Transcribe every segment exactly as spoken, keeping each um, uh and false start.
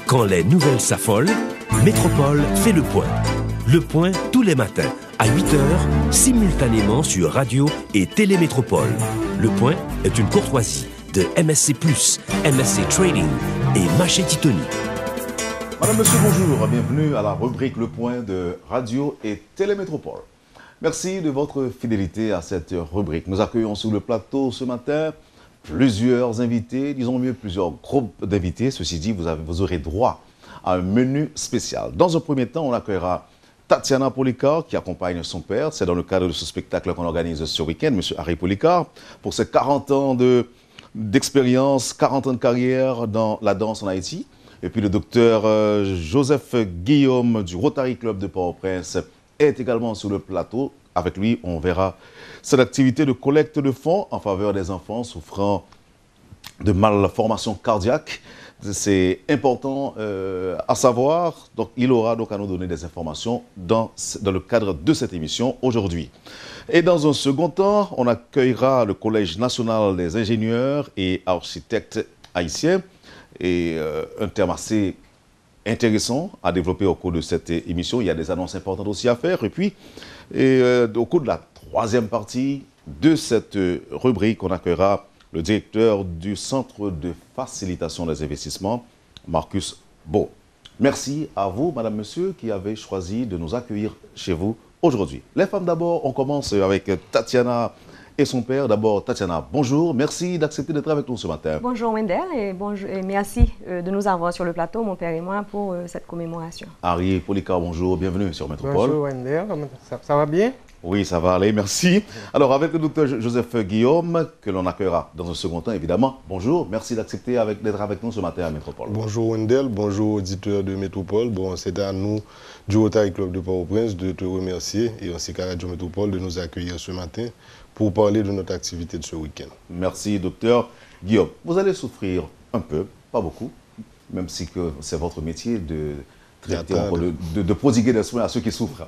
Quand les nouvelles s'affolent, Métropole fait le point. Le point tous les matins à huit heures, simultanément sur Radio et Télémétropole. Le point est une courtoisie de M S C plus, M S C Trading et Maché Titoni. Madame, Monsieur, bonjour. Bienvenue à la rubrique Le Point de Radio et Télémétropole. Merci de votre fidélité à cette rubrique. Nous accueillons sur le plateau ce matin plusieurs invités, disons mieux plusieurs groupes d'invités. Ceci dit, vous, avez, vous aurez droit à un menu spécial. Dans un premier temps, on accueillera Tatiana Policard qui accompagne son père. C'est dans le cadre de ce spectacle qu'on organise ce week-end, M. Harry Policard, pour ses quarante ans d'expérience, de, quarante ans de carrière dans la danse en Haïti. Et puis le docteur euh, Joseph Guillaume du Rotary Club de Port-au-Prince est également sur le plateau. Avec lui, on verra cette activité de collecte de fonds en faveur des enfants souffrant de malformations cardiaques. C'est important euh, à savoir. Donc, il aura donc à nous donner des informations dans, dans le cadre de cette émission aujourd'hui. Et dans un second temps, on accueillera le Collège national des ingénieurs et architectes haïtiens. Et euh, un terme assez intéressant à développer au cours de cette émission. Il y a des annonces importantes aussi à faire. Et puis, et, euh, au cours de la troisième partie de cette rubrique, on accueillera le directeur du Centre de facilitation des investissements, Marcus Beau. Merci à vous, madame, monsieur, qui avez choisi de nous accueillir chez vous aujourd'hui. Les femmes d'abord, on commence avec Tatiana et son père. D'abord, Tatiana, bonjour. Merci d'accepter d'être avec nous ce matin. Bonjour Wendell et, bonjour, et merci euh, de nous avoir sur le plateau, mon père et moi, pour euh, cette commémoration. Harry Policard, bonjour. Bienvenue sur Métropole. Bonjour Wendell, ça, ça va bien? Oui, ça va aller, merci. Alors, avec le docteur Joseph Guillaume, que l'on accueillera dans un second temps, évidemment. Bonjour, merci d'accepter d'être avec nous ce matin à Métropole. Bonjour Wendell, bonjour auditeurs de Métropole. Bon, c'est à nous, du Rotary Club de Port-au-Prince, de te remercier et ainsi qu'à Radio Métropole de nous accueillir ce matin pour parler de notre activité de ce week-end. Merci, docteur Guillaume. Vous allez souffrir un peu, pas beaucoup, même si c'est votre métier de traiter, de, de, de prodiguer des soins à ceux qui souffrent.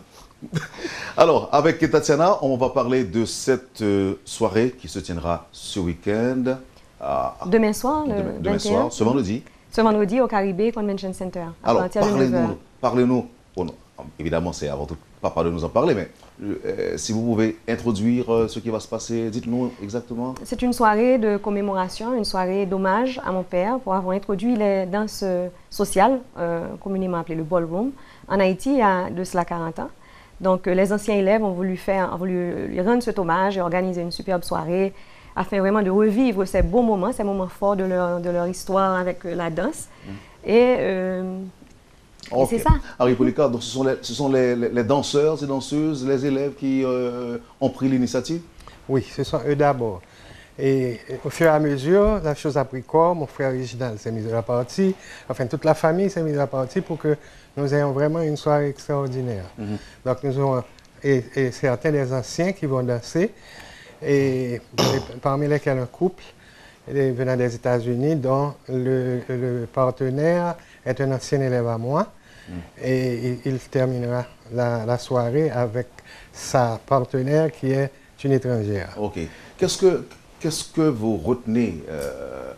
Alors, avec Tatiana, on va parler de cette euh, soirée qui se tiendra ce week-end. Demain soir, le demain, demain soir, ce vendredi. Ce vendredi au Caribé Convention Center. Alors, parlez-nous, parlez-nous. Bon, évidemment, c'est avant tout pas de nous en parler, mais euh, si vous pouvez introduire euh, ce qui va se passer, dites-nous exactement. C'est une soirée de commémoration, une soirée d'hommage à mon père pour avoir introduit les danses sociales, euh, communément appelées le ballroom, en Haïti il y a de cela quarante ans. Donc, euh, les anciens élèves ont voulu, faire, ont voulu lui rendre cet hommage et organiser une superbe soirée afin vraiment de revivre ces beaux moments, ces moments forts de leur, de leur histoire avec euh, la danse. Mmh. Et... Euh, Okay. C'est ça. Harry Policard, donc ce sont, les, ce sont les, les, les danseurs et danseuses, les élèves qui euh, ont pris l'initiative? Oui, ce sont eux d'abord. Et, et au fur et à mesure, la chose a pris corps. Mon frère original s'est mis à la partie. Enfin, toute la famille s'est mise à la partie pour que nous ayons vraiment une soirée extraordinaire. Mm-hmm. Donc, nous avons et, et certains des anciens qui vont danser, et, et parmi lesquels un couple venant des États-Unis, dont le, le partenaire est un ancien élève à moi. Mm. Et il, il terminera la, la soirée avec sa partenaire qui est une étrangère. OK. Qu'est-ce que, qu'est-ce que vous retenez, euh,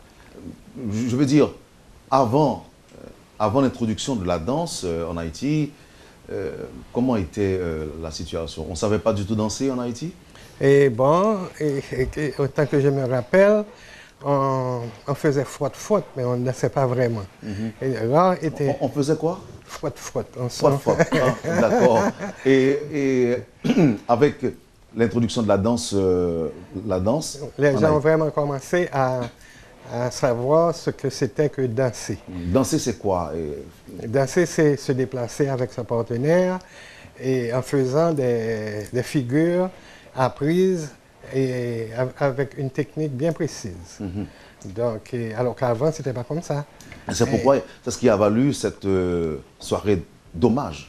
je veux dire, avant, euh, avant l'introduction de la danse euh, en Haïti, euh, comment était euh, la situation? On ne savait pas du tout danser en Haïti? Et bon, et, et, et, autant que je me rappelle, On, on faisait frotte-frotte, mais on ne dansait pas vraiment. Mm-hmm. Et là, était... on, on faisait quoi? Frotte-frotte. Frotte-frotte, ah, d'accord. Et, et avec l'introduction de la danse, euh, la danse... Les gens a... ont vraiment commencé à, à savoir ce que c'était que danser. Danser, c'est quoi? Et... Danser, c'est se déplacer avec son partenaire et en faisant des, des figures apprises et avec une technique bien précise. Mm-hmm. Donc, et, alors qu'avant, ce n'était pas comme ça. C'est pourquoi, c'est ce qui a valu cette euh, soirée d'hommage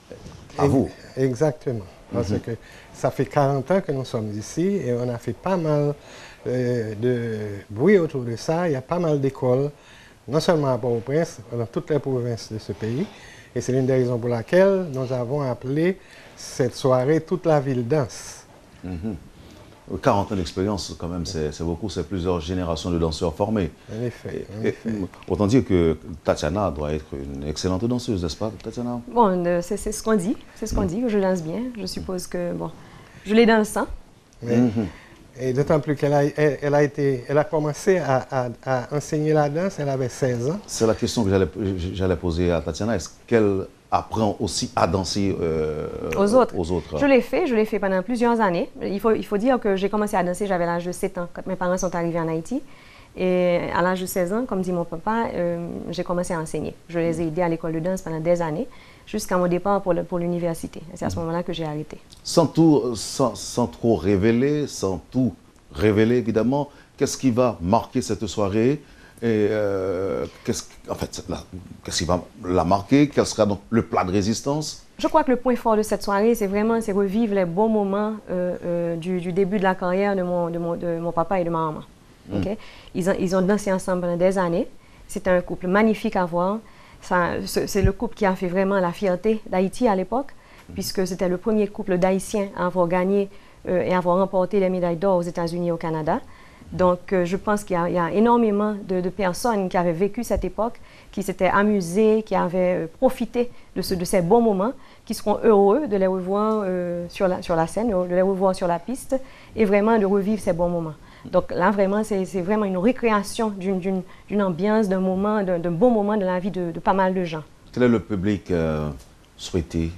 à et, vous. Exactement. Parce mm-hmm. que ça fait quarante ans que nous sommes ici et on a fait pas mal euh, de bruit autour de ça. Il y a pas mal d'écoles, non seulement à Port-au-Prince, dans toutes les provinces de ce pays. Et c'est l'une des raisons pour laquelle nous avons appelé cette soirée « Toute la ville danse ». Mm-hmm. quarante ans d'expérience, quand même, c'est beaucoup, c'est plusieurs générations de danseurs formés. En effet, en et, effet. Et, autant dire que Tatiana doit être une excellente danseuse, n'est-ce pas, Tatiana? Bon, c'est ce qu'on dit, c'est ce qu'on dit, que je danse bien. Je suppose que, bon, je l'ai dans le sang. Oui. Mm-hmm. Et d'autant plus qu'elle a, elle, elle a, été, elle a commencé à, à, à enseigner la danse, elle avait seize ans. C'est la question que j'allais poser à Tatiana. Est-ce qu'elle apprend aussi à danser euh, aux, autres. aux autres? Je l'ai fait, je l'ai fait pendant plusieurs années. Il faut, il faut dire que j'ai commencé à danser, j'avais l'âge de sept ans, quand mes parents sont arrivés en Haïti. Et à l'âge de seize ans, comme dit mon papa, euh, j'ai commencé à enseigner. Je les ai aidés à l'école de danse pendant des années, jusqu'à mon départ pour l'université. C'est à ce moment-là que j'ai arrêté. Sans, tout, sans, sans trop révéler, sans tout révéler évidemment, qu'est-ce qui va marquer cette soirée? Et euh, qu'est-ce en fait, qu'est-ce qui va la marquer? Quel sera donc le plat de résistance? Je crois que le point fort de cette soirée, c'est vraiment c'est revivre les bons moments euh, euh, du, du début de la carrière de mon, de mon, de mon papa et de ma maman. Mm. Okay? Ils, ont, ils ont dansé ensemble pendant des années. C'était un couple magnifique à voir. C'est le couple qui a fait vraiment la fierté d'Haïti à l'époque, mm. puisque c'était le premier couple d'Haïtiens à avoir gagné euh, et avoir remporté les médailles d'or aux États-Unis et au Canada. Donc, euh, je pense qu'il y, y a énormément de, de personnes qui avaient vécu cette époque, qui s'étaient amusées, qui avaient euh, profité de, ce, de ces bons moments, qui seront heureux de les revoir euh, sur, la, sur la scène, de les revoir sur la piste, et vraiment de revivre ces bons moments. Donc là, vraiment, c'est vraiment une récréation d'une ambiance, d'un moment, d'un bon moment de la vie de, de pas mal de gens. Quel est le public euh, souhaité?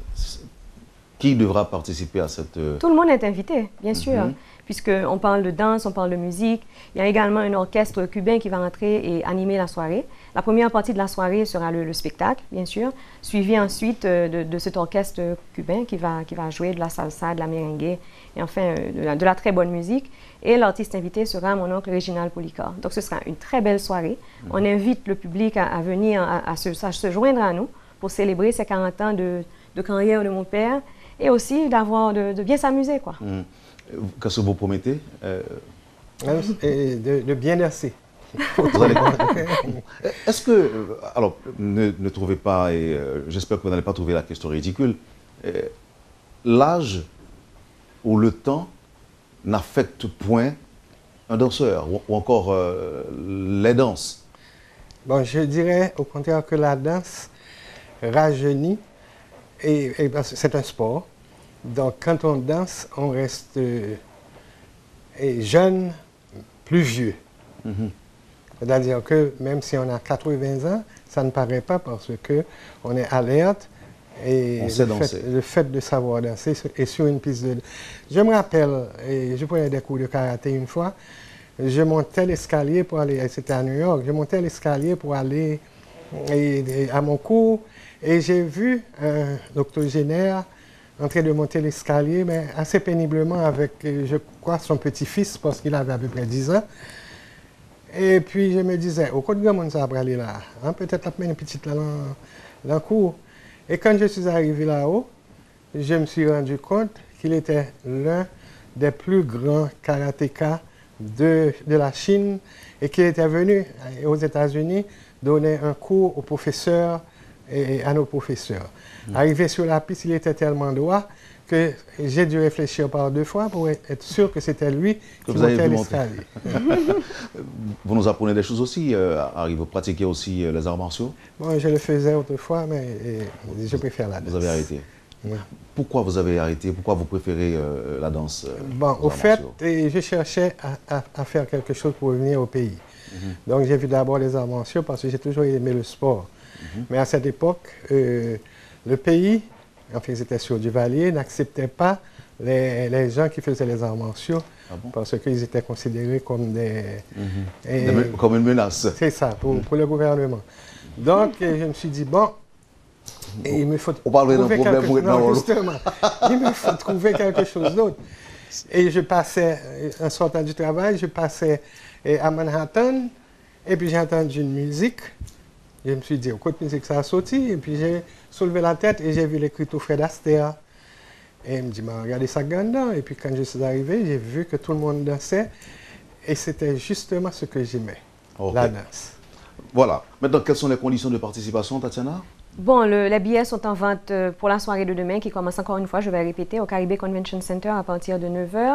Qui devra participer à cette... Euh... Tout le monde est invité, bien sûr. Mm-hmm. Puisqu'on parle de danse, on parle de musique. Il y a également un orchestre cubain qui va entrer et animer la soirée. La première partie de la soirée sera le, le spectacle, bien sûr, suivi ensuite euh, de, de cet orchestre cubain qui va, qui va jouer de la salsa, de la merengue, et enfin euh, de, la, de la très bonne musique. Et l'artiste invité sera mon oncle Réginald Policar. Donc ce sera une très belle soirée. Mmh. On invite le public à, à venir, à, à, se, à se joindre à nous pour célébrer ces quarante ans de, de carrière de mon père et aussi d'avoir de, de bien s'amuser, quoi. Mmh. Qu'est-ce que vous promettez? euh... de, de bien danser. Est-ce que, alors, ne, ne trouvez pas, et euh, j'espère que vous n'allez pas trouver la question ridicule, euh, l'âge ou le temps n'affecte point un danseur ou, ou encore euh, les danses? Bon, je dirais au contraire que la danse rajeunit, et, et c'est un sport. Donc, quand on danse, on reste euh, jeune, plus vieux. Mm-hmm. C'est-à-dire que même si on a quatre-vingts ans, ça ne paraît pas parce qu'on est alerte. Et on sait le, danser. Fait, le fait de savoir danser est sur une piste de... Je me rappelle, et je prenais des cours de karaté une fois, je montais l'escalier pour aller... C'était à New York. Je montais l'escalier pour aller et, et, à mon cours et j'ai vu un octogénaire en train de monter l'escalier, mais assez péniblement avec, je crois, son petit-fils, parce qu'il avait à peu près dix ans. Et puis, je me disais, au côté de monde, ça va aller là. Hein, peut-être la une petite là dans le cours. Et quand je suis arrivé là-haut, je me suis rendu compte qu'il était l'un des plus grands karatékas de, de la Chine et qu'il était venu aux États-Unis donner un cours aux professeurs et à nos professeurs. Mmh. Arrivé sur la piste, il était tellement droit que j'ai dû réfléchir par deux fois pour être sûr que c'était lui que qui montait l'escalier. Vous nous apprenez des choses aussi, euh, Harry, vous pratiquez aussi euh, les arts martiaux? Bon, je le faisais autrefois, mais et, je préfère la danse. Vous avez arrêté? Oui. Pourquoi vous avez arrêté? Pourquoi vous préférez euh, la danse? Euh, bon, au fait, et je cherchais à, à, à faire quelque chose pour revenir au pays. Mm-hmm. Donc j'ai vu d'abord les arts martiaux parce que j'ai toujours aimé le sport. Mm-hmm. Mais à cette époque, euh, le pays, enfin c'était sur Duvalier, n'acceptait pas les, les gens qui faisaient les arts martiaux. Ah bon? Parce qu'ils étaient considérés comme des... Mm-hmm. et, des comme une menace. C'est ça, pour, pour le gouvernement. Donc je me suis dit, bon, et il me faut On trouver quelque chose. Non, justement, il me faut trouver quelque chose d'autre. Et je passais, en sortant du travail, je passais à Manhattan, et puis j'ai entendu une musique. Je me suis dit, au côté de musique, ça a sauté, et puis j'ai soulevé la tête et j'ai vu l'écriteau Fred Astaire. Et il me dit, bah, regardez ça dedans. Et puis quand je suis arrivé, j'ai vu que tout le monde dansait, et c'était justement ce que j'aimais, okay. La danse. Voilà. Maintenant, quelles sont les conditions de participation, Tatiana? Bon, le, les billets sont en vente pour la soirée de demain qui commence encore une fois, je vais répéter, au Caribé Convention Center à partir de neuf heures.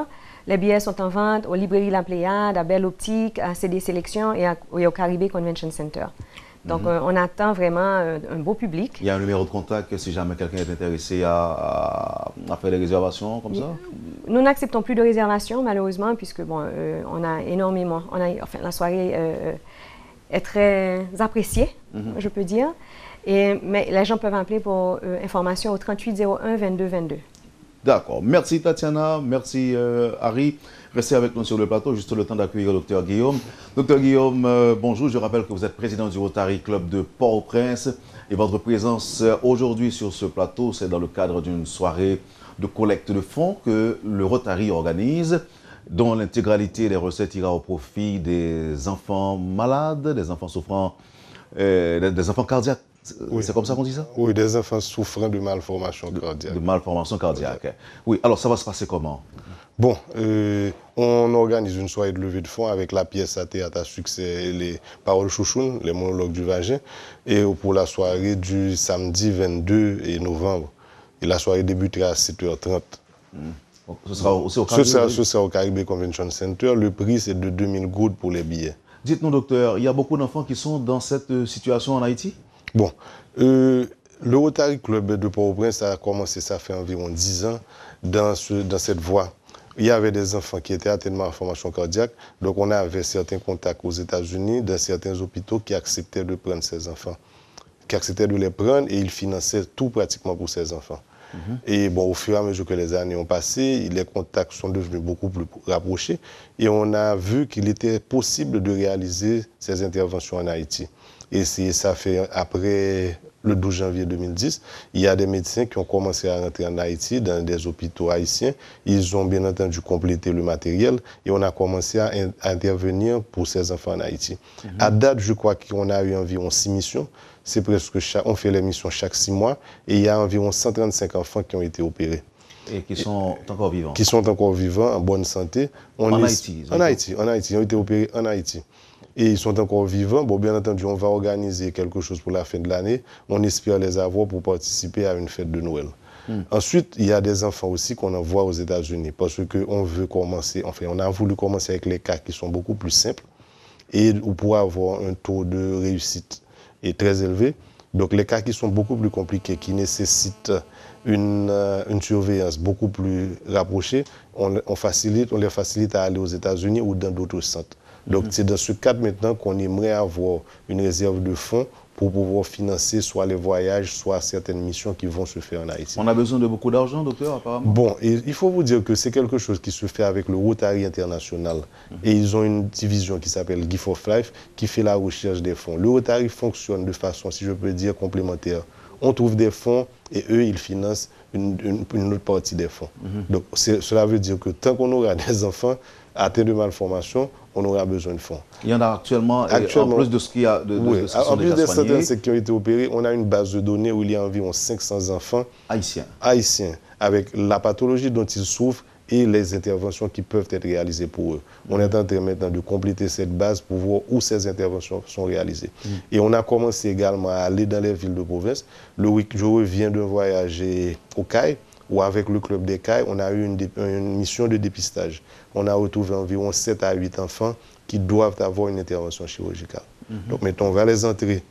Les billets sont en vente aux librairies La Pléiade, à Belle Optique, à C D Sélection et, à, et au Caribé Convention Center. Donc, mm-hmm. euh, on attend vraiment euh, un beau public. Il y a un numéro de contact si jamais quelqu'un est intéressé à, à, à faire des réservations comme ça? Nous n'acceptons plus de réservations, malheureusement, puisque bon, euh, on a énormément, on a, enfin, la soirée euh, est très appréciée, mm-hmm. je peux dire. Et, mais les gens peuvent appeler pour euh, information au trente-huit zéro un vingt-deux vingt-deux. D'accord. Merci Tatiana, merci euh, Harry. Restez avec nous sur le plateau, juste le temps d'accueillir le docteur Guillaume. Docteur Guillaume, euh, bonjour. Je rappelle que vous êtes président du Rotary Club de Port-au-Prince et votre présence euh, aujourd'hui sur ce plateau, c'est dans le cadre d'une soirée de collecte de fonds que le Rotary organise, dont l'intégralité des recettes ira au profit des enfants malades, des enfants souffrant, euh, des, des enfants cardiaques. Oui. C'est comme ça qu'on dit ça? Oui, des enfants souffrant de malformation cardiaque. De, de malformation cardiaque. Okay. Oui, alors ça va se passer comment? Bon, euh, on organise une soirée de levée de fonds avec la pièce à théâtre à succès, les paroles chouchounes, les monologues du vagin, et pour la soirée du samedi vingt-deux novembre. Et la soirée débutera à sept heures trente. Mmh. Ce sera aussi au Caribé? Ce sera, ce sera au Caribé Convention Center. Le prix, c'est de deux mille gouttes pour les billets. Dites-nous, docteur, il y a beaucoup d'enfants qui sont dans cette situation en Haïti? Bon, euh, le Rotary Club de Port-au-Prince a commencé, ça fait environ dix ans, dans, ce, dans cette voie. Il y avait des enfants qui étaient atteints de malformation cardiaque, donc on avait certains contacts aux États-Unis, dans certains hôpitaux qui acceptaient de prendre ces enfants, qui acceptaient de les prendre et ils finançaient tout pratiquement pour ces enfants. Mm-hmm. Et bon, au fur et à mesure que les années ont passé, les contacts sont devenus beaucoup plus rapprochés et on a vu qu'il était possible de réaliser ces interventions en Haïti. Et ça fait après le douze janvier deux mille dix, il y a des médecins qui ont commencé à rentrer en Haïti dans des hôpitaux haïtiens. Ils ont bien entendu complété le matériel et on a commencé à, à intervenir pour ces enfants en Haïti. Mm-hmm. À date, je crois qu'on a eu environ six missions. C'est presque chaque, on fait les missions chaque six mois et il y a environ cent trente-cinq enfants qui ont été opérés. Et qui sont et, encore vivants. Qui sont encore vivants, en bonne santé. On en, est, Haïti, en Haïti, en Haïti. Ils ont été opérés en Haïti. Et ils sont encore vivants. Bon, bien entendu, on va organiser quelque chose pour la fin de l'année. On espère les avoir pour participer à une fête de Noël. Mm. Ensuite, il y a des enfants aussi qu'on envoie aux États-Unis parce qu'on veut commencer, enfin, on a voulu commencer avec les cas qui sont beaucoup plus simples et pour avoir un taux de réussite est très élevé. Donc, les cas qui sont beaucoup plus compliqués, qui nécessitent une, une surveillance beaucoup plus rapprochée, on, on, facilite, on les facilite à aller aux États-Unis ou dans d'autres centres. Donc, c'est dans ce cadre maintenant qu'on aimerait avoir une réserve de fonds pour pouvoir financer soit les voyages, soit certaines missions qui vont se faire en Haïti. On a besoin de beaucoup d'argent, docteur, apparemment? Bon, et il faut vous dire que c'est quelque chose qui se fait avec le Rotary International. Mm-hmm. Et ils ont une division qui s'appelle Gift of Life qui fait la recherche des fonds. Le Rotary fonctionne de façon, si je peux dire, complémentaire. On trouve des fonds et eux, ils financent une, une, une autre partie des fonds. Mm-hmm. Donc, cela veut dire que tant qu'on aura des enfants atteints de malformation, on aura besoin de fonds. Il y en a actuellement, actuellement en plus de ce qu'il y a de, de, oui, de ce en plus des centaines qui ont été opérés, on a une base de données où il y a environ cinq cents enfants haïtiens, haïtiens avec la pathologie dont ils souffrent et les interventions qui peuvent être réalisées pour eux. Mmh. On est en train maintenant de compléter cette base pour voir où ces interventions sont réalisées. Mmh. Et on a commencé également à aller dans les villes de province. Le week, je reviens d'un voyage au C A I, où avec le club des C A I, on a eu une, une mission de dépistage. On a retrouvé environ sept à huit enfants qui doivent avoir une intervention chirurgicale. Mm-hmm. Donc maintenant, on va les entrer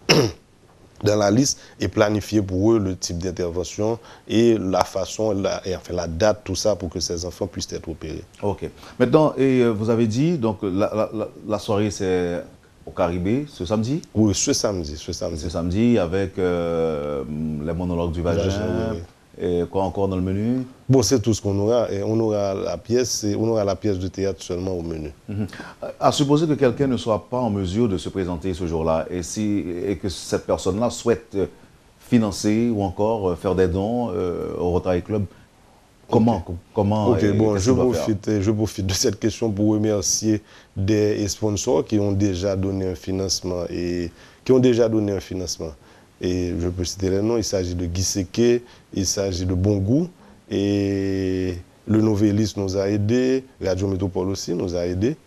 dans la liste et planifier pour eux le type d'intervention et la façon, la, et enfin la date, tout ça, pour que ces enfants puissent être opérés. OK. Maintenant, et euh, vous avez dit, donc la, la, la soirée, c'est au Caribé, ce samedi? Oui, ce samedi. Ce samedi, ce samedi avec euh, les monologues du vagin. vagin oui, oui. Et quoi encore dans le menu? Bon, c'est tout ce qu'on aura. Et on aura la pièce, on aura la pièce de théâtre seulement au menu. Mm-hmm. À supposer que quelqu'un ne soit pas en mesure de se présenter ce jour-là et, si, et que cette personne-là souhaite financer ou encore faire des dons euh, au Rotary Club, comment, okay. comment Ok, bon, je profite, je profite de cette question pour remercier des sponsors qui ont déjà donné un financement et qui ont déjà donné un financement. Et je peux citer les noms, il s'agit de Guy Seke, il s'agit de Bon Goût, et le Novelis nous a aidés, Radio Métropole aussi nous a aidés,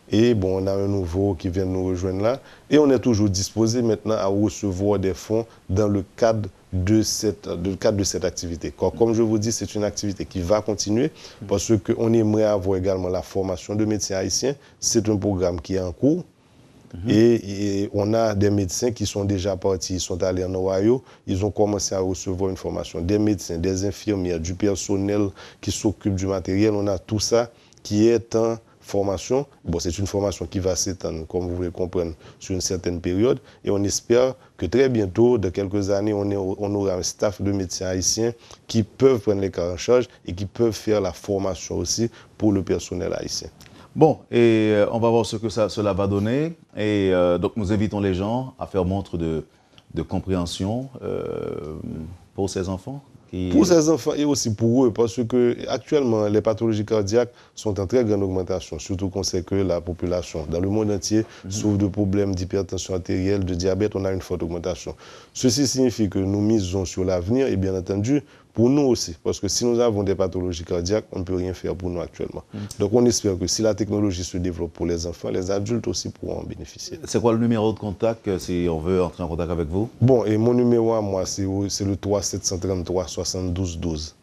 Et bon, on a un nouveau qui vient de nous rejoindre là. Et on est toujours disposé maintenant à recevoir des fonds dans le cadre de cette, de, le cadre de cette activité. Comme je vous dis, c'est une activité qui va continuer parce qu'on aimerait avoir également la formation de médecins haïtiens. C'est un programme qui est en cours. Mm-hmm. et, et on a des médecins qui sont déjà partis, ils sont allés en Ohio, ils ont commencé à recevoir une formation. Des médecins, des infirmières, du personnel qui s'occupe du matériel. On a tout ça qui est en formation. Bon, c'est une formation qui va s'étendre, comme vous voulez comprendre, sur une certaine période. Et on espère que très bientôt, dans quelques années, on, est, on aura un staff de médecins haïtiens qui peuvent prendre les cas en charge et qui peuvent faire la formation aussi pour le personnel haïtien. Bon, et euh, on va voir ce que ça, cela va donner. Et euh, donc, nous invitons les gens à faire montre de, de compréhension euh, pour ces enfants. Pour ces enfants et aussi pour eux, parce que actuellement, les pathologies cardiaques sont en très grande augmentation, surtout qu'on sait que la population dans le monde entier mm-hmm. souffre de problèmes d'hypertension artérielle, de diabète, on a une forte augmentation. Ceci signifie que nous misons sur l'avenir et bien entendu, pour nous aussi, parce que si nous avons des pathologies cardiaques, on ne peut rien faire pour nous actuellement. Mmh. Donc on espère que si la technologie se développe pour les enfants, les adultes aussi pourront en bénéficier. C'est quoi le numéro de contact si on veut entrer en contact avec vous? Bon, et mon numéro à moi, c'est le trois sept cent trente-trois soixante-douze douze.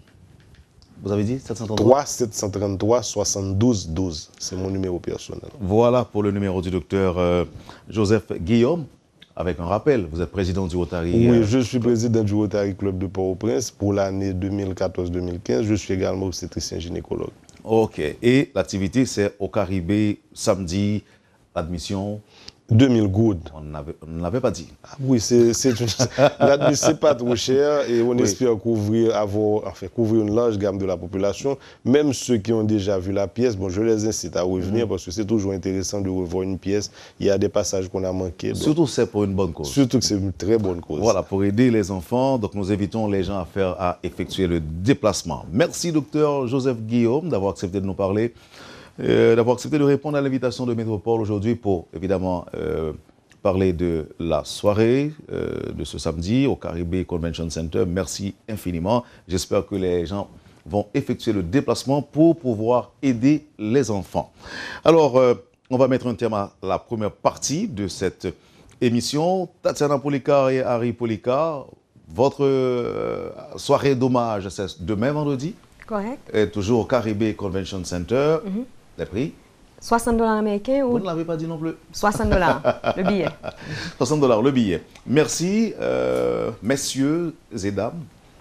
Vous avez dit sept cent trente-trois trois sept cent trente-trois soixante-douze douze. C'est mon numéro personnel. Voilà pour le numéro du docteur euh, Joseph Guillaume. Avec un rappel, vous êtes président du Rotary. Oui, euh... je suis président du Rotary Club de Port-au-Prince pour l'année deux mille quatorze deux mille quinze. Je suis également obstétricien gynécologue. OK. Et l'activité, c'est au Caribé, samedi, admission deux mille gouttes. On ne l'avait pas dit. Ah, oui, c'est une... l'admission n'est pas trop cher et on oui. espère couvrir, avoir, enfin, couvrir une large gamme de la population. Même ceux qui ont déjà vu la pièce, bon, je les incite à revenir mmh. parce que c'est toujours intéressant de revoir une pièce. Il y a des passages qu'on a manqués. Donc... Surtout c'est pour une bonne cause. Surtout que c'est une très bonne cause. Voilà, pour aider les enfants. Donc nous invitons les gens à faire, à effectuer le déplacement. Merci docteur Joseph Guillaume d'avoir accepté de nous parler. Euh, d'avoir accepté de répondre à l'invitation de Métropole aujourd'hui pour, évidemment, euh, parler de la soirée euh, de ce samedi au Caribé Convention Center. Merci infiniment. J'espère que les gens vont effectuer le déplacement pour pouvoir aider les enfants. Alors, euh, on va mettre un terme à la première partie de cette émission. Tatiana Policar et Harry Policar, votre euh, soirée d'hommage, c'est demain vendredi. Correct. Et toujours au Caribé Convention Center. Mm-hmm. Les prix soixante dollars américains ou... Vous ne l'avez pas dit non plus. soixante dollars, le billet. soixante dollars, le billet. Merci, euh, messieurs et dames.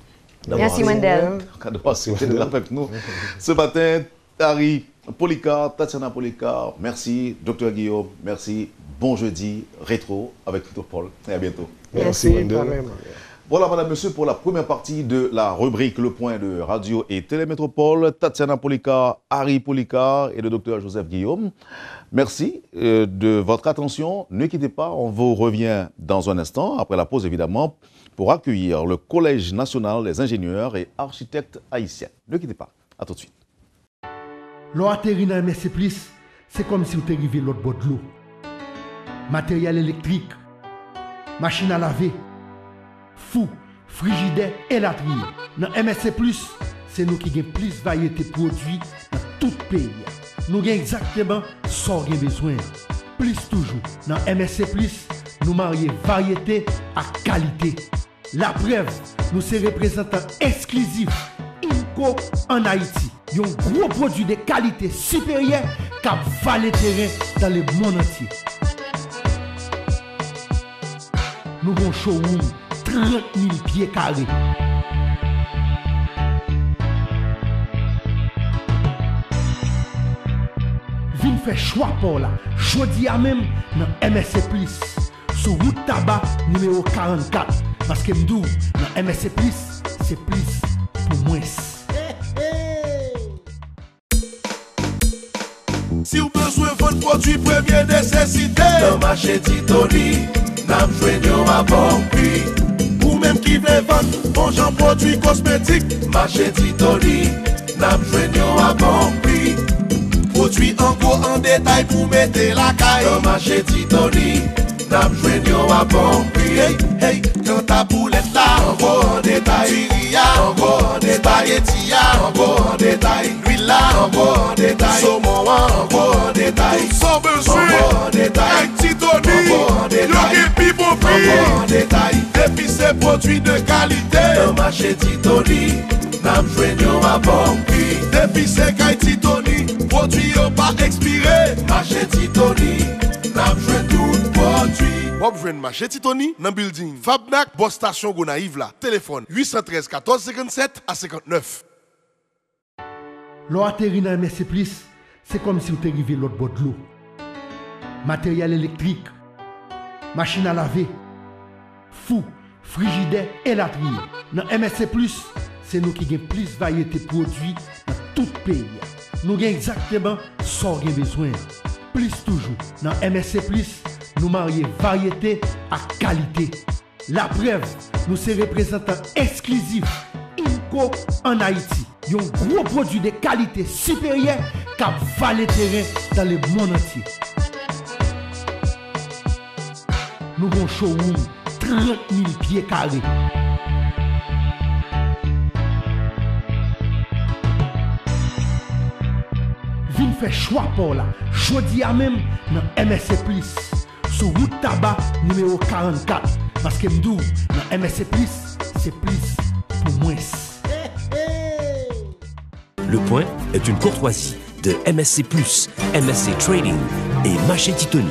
Merci, Wendell. D'avoir accepté de avec nous. Ce matin, Harry Policar, Tatiana Policar, merci. Docteur Guillaume, merci. Bon jeudi, rétro avec Métropole. Et à bientôt. Merci, Wendell. Voilà, madame, monsieur, pour la première partie de la rubrique Le Point de Radio et Télémétropole. Tatiana Policar, Harry Policar et le docteur Joseph Guillaume. Merci euh, de votre attention. Ne quittez pas, on vous revient dans un instant, après la pause évidemment, pour accueillir le Collège national des ingénieurs et architectes haïtiens. Ne quittez pas, à tout de suite. L'eau atterrit dans M S C plus, c'est comme si vous arriviez l'autre bord de l'eau. Matériel électrique, machine à laver, fou, frigidaire et latrine. Dans M S C plus, c'est nous qui avons plus de variété de produits dans tout le pays. Nous avons exactement ce qu'on a besoin. Plus toujours. Dans M S C plus, nous marions variété à qualité. La preuve, nous sommes représentants exclusifs INCO en Haïti. Ils ont un gros produit de qualité supérieure qui a valé terrain dans le monde entier. Nous avons un showroom trente mille pieds carrés. Vin fait choix pour là. Jodi à même dans M S C plus. Sur route tabac numéro quarante-quatre. Parce que m'dou dans M S C plus, c'est plus pour moins. Si vous besoin de votre produit première nécessité, dans marché Titoli, n'a besoin à bon prix. Ou même qui veut vendre bon genre produits cosmétiques, marché Titoli, n'a besoin à bon prix. Produits en gros en détail pour mettre la caille, dans marché Titoli, n'a besoin à bon prix. Hey, hey, quand ta boulette là, en gros en détail, Tyria, en gros en détail, Tia, en gros en détail, l'huile là, en gros en détail, saumon en gros en détail. détail. Sans besoin, en détail. Avec Titoni, en détail. Yo qui bon prix, en détail. Et puis c'est produit de qualité. Dans marché Titoni, n'a joué à bon prix. Depuis c'est qu'un Titoni, produit au pas expiré. Marché Titoni, n'a joué tout produit. Bob Jouen marché Titoni, dans building Fabnac, Boss Station Gonaïve là. Téléphone huit un trois quatorze cinquante-sept à cinquante-neuf. L'eau atterri dans M S C plus, c'est comme si vous étiez arrivé l'autre bord de l'eau. Matériel électrique, machine à laver, fou, frigidaire et latrine. Dans M S C plus, c'est nous qui avons plus de variété de produits dans tout le pays. Nous avons exactement ce qu'on a besoin. Plus toujours. Dans M S C plus, nous marions variété à qualité. La preuve, nous sommes représentants exclusifs INCO en Haïti. Un gros produit de qualité supérieure qui va le terrain dans le monde entier. Nous avons un showroom trente mille pieds carrés. Vin fait choix pour là. Jodi à même dans M S C plus. Sur route tabac numéro quarante-quatre. Parce que m'dou dans M S C plus, c'est plus pour moins. Le Point est une courtoisie de M S C plus, M S C Trading et Marché Titoni.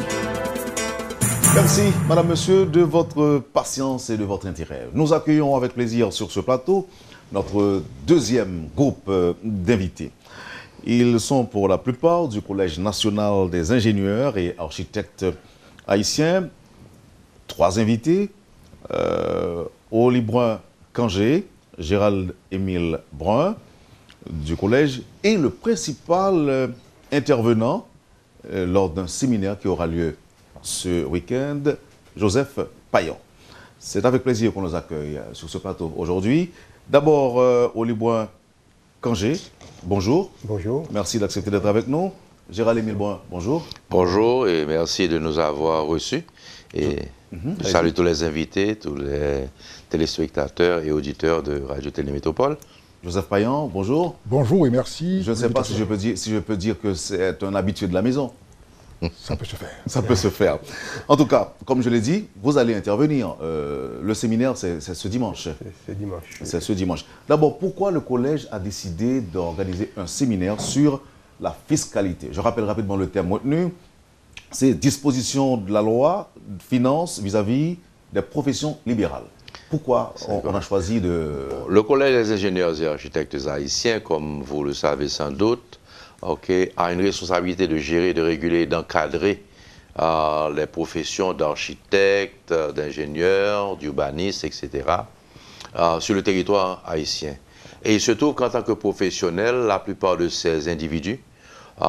Merci, madame, monsieur, de votre patience et de votre intérêt. Nous accueillons avec plaisir sur ce plateau notre deuxième groupe d'invités. Ils sont pour la plupart du Collège national des ingénieurs et architectes haïtiens. Trois invités, euh, Oli Brun-Kangé, Gérald Émile Brun du collège et le principal euh, intervenant euh, lors d'un séminaire qui aura lieu ce week-end, Joseph Payan. C'est avec plaisir qu'on nous accueille euh, sur ce plateau aujourd'hui. D'abord, euh, Oli Brun-Kangé, bonjour. Bonjour. Merci d'accepter d'être avec nous. Gérald Émile Brun, bonjour. Bonjour et merci de nous avoir reçus. Et mm-hmm. je salue tous les invités, tous les téléspectateurs et auditeurs de Radio Télémétropole. Joseph Payan, bonjour. Bonjour et merci. Je ne sais pas si je, peux dire, si je peux dire que c'est un habitué de la maison. Ça peut se faire. Ça peut se faire. En tout cas, comme je l'ai dit, vous allez intervenir. Euh, le séminaire, c'est ce dimanche. C'est dimanche. C'est ce dimanche. D'abord, pourquoi le collège a décidé d'organiser un séminaire sur la fiscalité? Je rappelle rapidement le terme retenu. C'est disposition de la loi, finance vis-à-vis des professions libérales. Pourquoi on, on a choisi de... Le Collège des ingénieurs et architectes haïtiens, comme vous le savez sans doute, okay, a une responsabilité de gérer, de réguler, d'encadrer euh, les professions d'architectes, d'ingénieurs, d'urbanistes, et cetera euh, sur le territoire haïtien. Et il se trouve qu'en tant que professionnels, la plupart de ces individus euh,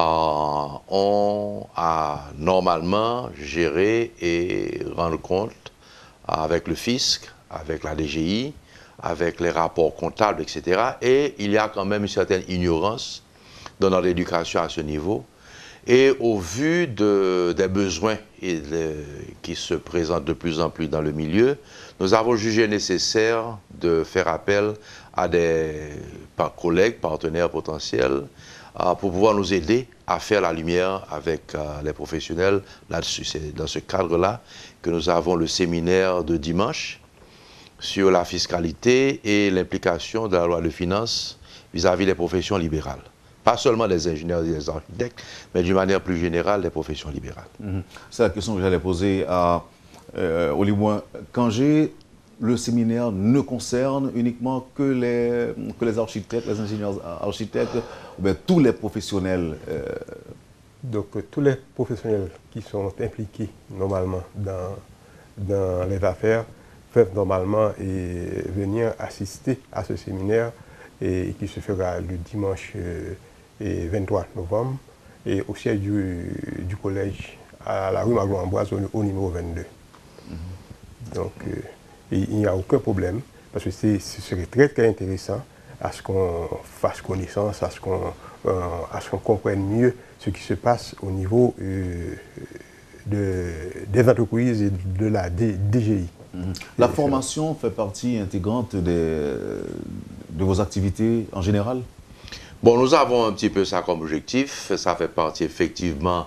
ont à normalement gérer et rendre compte avec le fisc, avec la D G I, avec les rapports comptables, et cetera. Et il y a quand même une certaine ignorance dans notre éducation à ce niveau. Et au vu de, des besoins et de, qui se présentent de plus en plus dans le milieu, nous avons jugé nécessaire de faire appel à des par collègues, partenaires potentiels, euh, pour pouvoir nous aider à faire la lumière avec euh, les professionnels là-dessus. C'est dans ce cadre-là que nous avons le séminaire de dimanche sur la fiscalité et l'implication de la loi de finances vis-à-vis des professions libérales. Pas seulement des ingénieurs et des architectes, mais d'une manière plus générale, des professions libérales. Mmh. C'est la question que j'allais poser à euh, Oli Brun-Kangé. Le séminaire ne concerne uniquement que les, que les architectes, les ingénieurs architectes, ou bien tous les professionnels euh... Donc, euh, tous les professionnels qui sont impliqués normalement dans, dans les affaires peuvent normalement et, venir assister à ce séminaire et, qui se fera le dimanche euh, et vingt-trois novembre et au siège du, du collège à la rue Maglo-Ambroise au, au numéro vingt-deux. Mm-hmm. Donc, euh, il n'y a aucun problème parce que ce serait très très intéressant à ce qu'on fasse connaissance, à ce qu'on euh, à ce qu'on comprenne mieux ce qui se passe au niveau euh, de, des entreprises et de la D G I. Mmh. La formation fait partie intégrante des, de vos activités en général? Bon, nous avons un petit peu ça comme objectif. Ça fait partie effectivement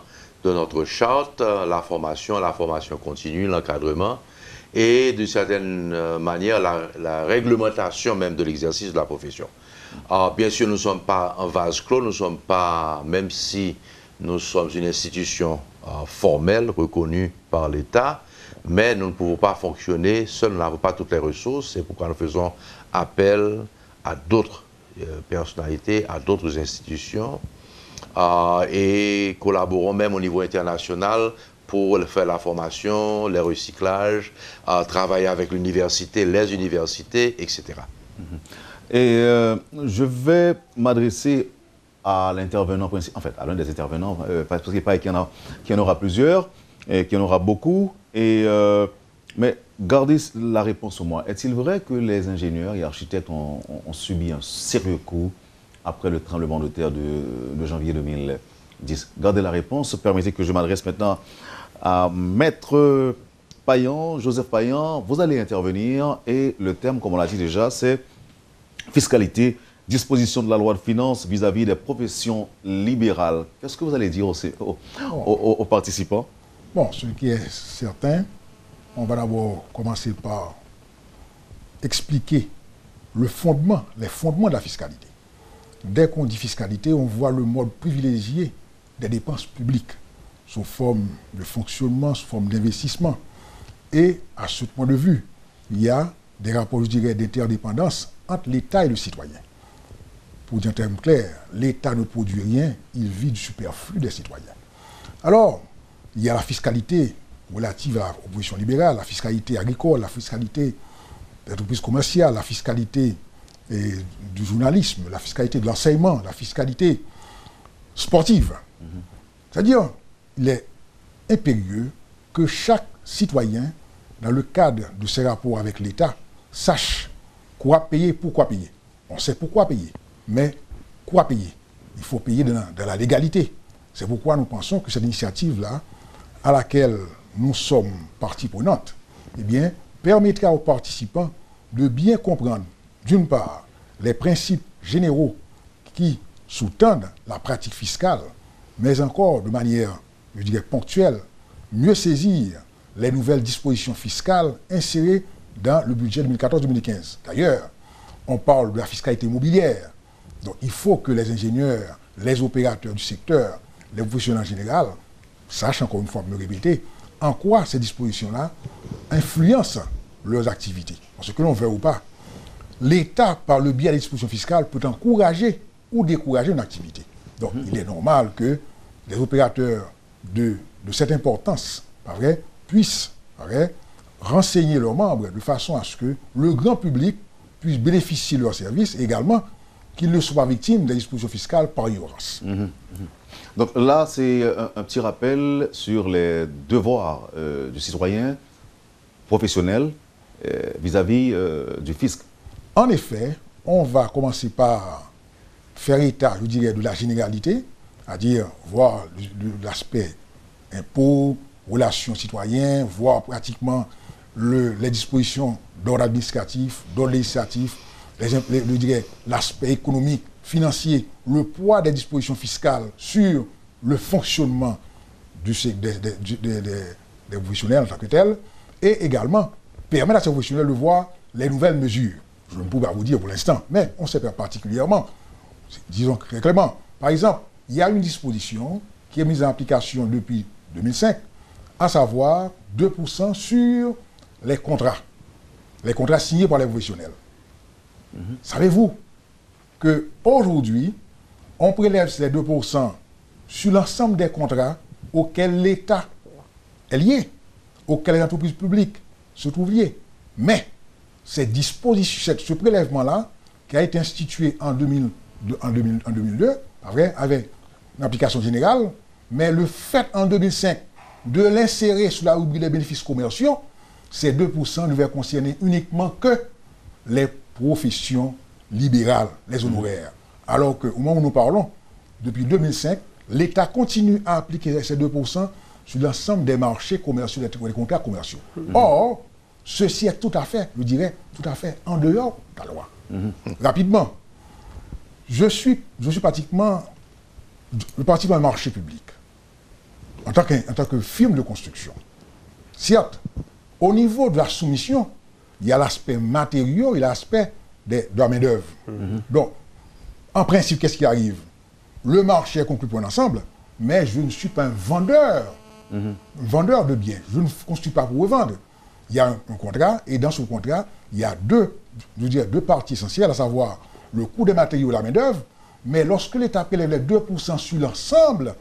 de notre charte, la formation, la formation continue, l'encadrement et d'une certaine manière la, la réglementation même de l'exercice de la profession. Alors, bien sûr, nous ne sommes pas un vase clos, nous ne sommes pas, même si nous sommes une institution euh, formelle, reconnue par l'État, mais nous ne pouvons pas fonctionner, seuls nous n'avons pas toutes les ressources, c'est pourquoi nous faisons appel à d'autres euh, personnalités, à d'autres institutions, euh, et collaborons même au niveau international pour faire la formation, le recyclage, euh, travailler avec l'université, les universités, et cetera. Et euh, je vais m'adresser à l'intervenant principal, en fait, à l'un des intervenants, euh, parce qu'il paraît qu'il y en a, qu'il y en aura plusieurs, et qu'il y en aura beaucoup. Et, euh, mais gardez la réponse au moins. Est-il vrai que les ingénieurs et architectes ont, ont, ont subi un sérieux coup après le tremblement de terre de, de janvier deux mille dix? Gardez la réponse. Permettez que je m'adresse maintenant à Maître Payan, Joseph Payan. Vous allez intervenir et le terme, comme on l'a dit déjà, c'est fiscalité, disposition de la loi de finances vis-à-vis des professions libérales. Qu'est-ce que vous allez dire aux, aux, aux, aux participants? Bon, ce qui est certain, on va d'abord commencer par expliquer le fondement, les fondements de la fiscalité. Dès qu'on dit fiscalité, on voit le mode privilégié des dépenses publiques sous forme de fonctionnement, sous forme d'investissement. Et à ce point de vue, il y a des rapports, je dirais, d'interdépendance entre l'État et le citoyen. Pour dire en termes clairs, l'État ne produit rien, il vit du superflu des citoyens. Alors, il y a la fiscalité relative à l'opposition libérale, la fiscalité agricole, la fiscalité des entreprises commerciales, la fiscalité et, du journalisme, la fiscalité de l'enseignement, la fiscalité sportive. Mm-hmm. C'est-à-dire, il est impérieux que chaque citoyen, dans le cadre de ses rapports avec l'État, sache quoi payer, pourquoi payer. On sait pourquoi payer, mais quoi payer? Il faut payer dans, dans la légalité. C'est pourquoi nous pensons que cette initiative-là, à laquelle nous sommes partie prenante, eh bien, permettra aux participants de bien comprendre, d'une part, les principes généraux qui sous-tendent la pratique fiscale, mais encore de manière, je dirais, ponctuelle, mieux saisir les nouvelles dispositions fiscales insérées dans le budget deux mille quatorze deux mille quinze. D'ailleurs, on parle de la fiscalité immobilière. Donc il faut que les ingénieurs, les opérateurs du secteur, les professionnels en général, sachent encore une fois, me répéter, en quoi ces dispositions-là influencent leurs activités. Parce que l'on veut ou pas, l'État, par le biais des dispositions fiscales, peut encourager ou décourager une activité. Donc mmh. il est normal que les opérateurs de, de cette importance, pas vrai, puissent pas vrai, renseigner leurs membres de façon à ce que le grand public puisse bénéficier de leurs services et également qu'ils ne soient pas victimes des dispositions fiscales par ignorance. Mmh, mmh. Donc là, c'est un, un petit rappel sur les devoirs euh, du citoyen professionnel euh, vis-à-vis euh, du fisc. En effet, on va commencer par faire état, je dirais, de la généralité, c'est-à-dire voir l'aspect impôts, relations citoyennes, voir pratiquement le, les dispositions d'ordre administratif, d'ordre législatif, les, les, je dirais, l'aspect économique, financier, le poids des dispositions fiscales sur le fonctionnement du, des, des, des, des, des professionnels en tant que tels, et également permettre à ces professionnels de voir les nouvelles mesures. Je ne peux pas vous dire pour l'instant, mais on sait particulièrement, disons très clairement, par exemple, il y a une disposition qui est mise en application depuis deux mille cinq, à savoir deux pour cent sur les contrats, les contrats signés par les professionnels. Mm-hmm. Savez-vous qu'aujourd'hui, on prélève ces deux pour cent sur l'ensemble des contrats auxquels l'État est lié, auxquels les entreprises publiques se trouvent liées. Mais cette disposition, ce prélèvement-là, qui a été institué en, deux mille, en, deux mille, en deux mille deux, vrai, avec une application générale, mais le fait en deux mille cinq de l'insérer sous la rubrique des bénéfices commerciaux, ces deux pour cent devaient concerner uniquement que les professions libérales, les honoraires. Alors qu'au moment où nous parlons, depuis deux mille cinq, l'État continue à appliquer ces deux pour cent sur l'ensemble des marchés commerciaux, des contrats commerciaux. Mm-hmm. Or, ceci est tout à fait, je dirais, tout à fait en dehors de la loi. Mm-hmm. Rapidement, je suis, je suis pratiquement, je pratique dans le marché public. en tant que, en tant que firme de construction. Certes, au niveau de la soumission, il y a l'aspect matériau et l'aspect de, de la main-d'œuvre. Mm-hmm. Donc, en principe, qu'est-ce qui arrive? Le marché est conclu pour un ensemble, mais je ne suis pas un vendeur, mm-hmm. un vendeur de biens. Je ne construis pas pour revendre. Il y a un, un contrat, et dans ce contrat, il y a deux, je veux dire, deux parties essentielles, à savoir le coût des matériaux et la main-d'œuvre. Mais lorsque l'État prélève les deux pour cent sur l'ensemble,